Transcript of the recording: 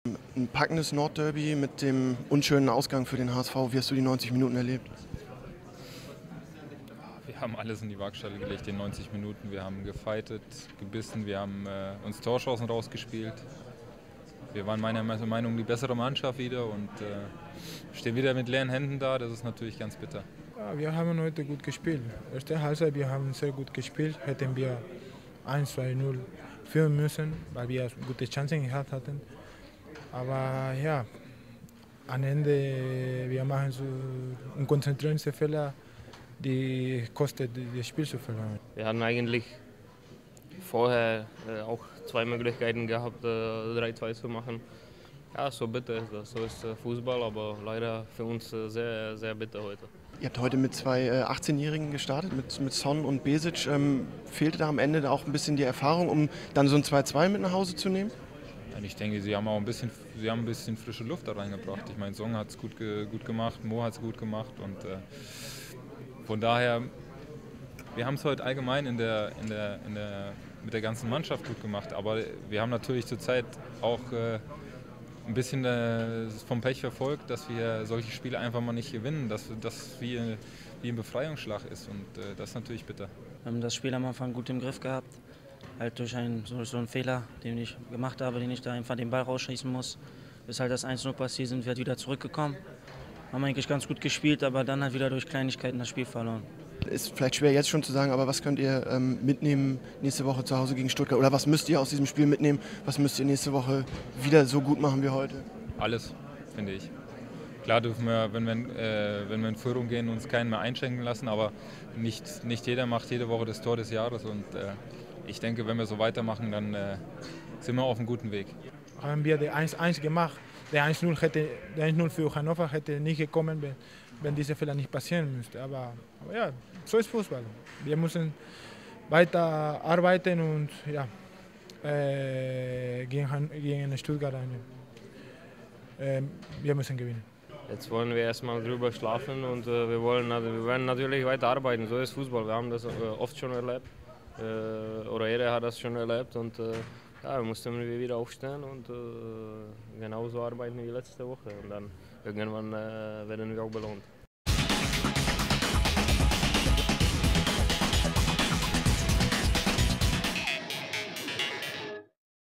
Ein packendes Nordderby mit dem unschönen Ausgang für den HSV. Wie hast du die 90 Minuten erlebt? Wir haben alles in die Waagschale gelegt in 90 Minuten. Wir haben gefightet, gebissen, wir haben uns Torchancen rausgespielt. Wir waren meiner Meinung nach die bessere Mannschaft wieder und stehen wieder mit leeren Händen da. Das ist natürlich ganz bitter. Ja, wir haben heute gut gespielt. Erste Halbzeit, wir haben sehr gut gespielt. Hätten wir 1-2-0 führen müssen, weil wir gute Chancen gehabt hatten. Aber ja, am Ende wir machen so einen Konzentrationsfehler, die kostet das Spiel zu verlieren. Wir hatten eigentlich vorher auch zwei Möglichkeiten gehabt, 3-2 zu machen. Ja, so bitter ist das. So ist Fußball, aber leider für uns sehr, sehr bitter heute. Ihr habt heute mit zwei 18-Jährigen gestartet, mit Son und Besic. Fehlte da am Ende auch ein bisschen die Erfahrung, um dann so ein 2-2 mit nach Hause zu nehmen? Ich denke, sie haben auch ein bisschen frische Luft da reingebracht. Ich meine, Song hat es gut gemacht, Mo hat es gut gemacht und von daher, wir haben es heute allgemein mit der ganzen Mannschaft gut gemacht, aber wir haben natürlich zurzeit auch ein bisschen vom Pech verfolgt, dass wir solche Spiele einfach mal nicht gewinnen, dass das wie ein Befreiungsschlag ist und das ist natürlich bitter. Wir haben das Spiel am Anfang gut im Griff gehabt, halt durch so einen Fehler, den ich gemacht habe, den ich da einfach den Ball rausschießen muss. Bis halt das 1-0 passiert, sind wir halt wieder zurückgekommen. Haben eigentlich ganz gut gespielt, aber dann halt wieder durch Kleinigkeiten das Spiel verloren. Ist vielleicht schwer jetzt schon zu sagen, aber was könnt ihr mitnehmen nächste Woche zu Hause gegen Stuttgart? Oder was müsst ihr aus diesem Spiel mitnehmen? Was müsst ihr nächste Woche wieder so gut machen wie heute? Alles, finde ich. Klar dürfen wir, wenn wir in Führung gehen, uns keinen mehr einschränken lassen, aber nicht jeder macht jede Woche das Tor des Jahres und ich denke, wenn wir so weitermachen, dann sind wir auf einem guten Weg. Haben wir den 1-1 gemacht. Der 1-0 für Hannover hätte nicht gekommen, wenn diese Fehler nicht passieren müsste. Aber ja, so ist Fußball. Wir müssen weiter arbeiten und ja, gegen Stuttgart wir müssen gewinnen. Jetzt wollen wir erstmal drüber schlafen und wir werden natürlich weiter arbeiten. So ist Fußball. Wir haben das oft schon erlebt. Oder jeder hat das schon erlebt und ja, wir mussten wieder aufstehen und genauso arbeiten wie letzte Woche und dann irgendwann werden wir auch belohnt.